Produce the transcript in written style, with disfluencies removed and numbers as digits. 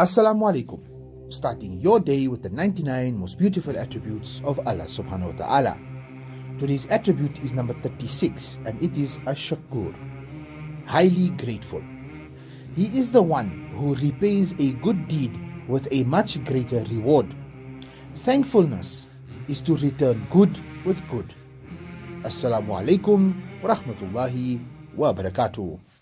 Assalamu alaikum. Starting your day with the 99 most beautiful attributes of Allah subhanahu wa ta'ala. Today's attribute is number 36 and it is Ash-Shakur, highly grateful. He is the one who repays a good deed with a much greater reward. Thankfulness is to return good with good. Assalamu alaikum wa rahmatullahi wa barakatuh.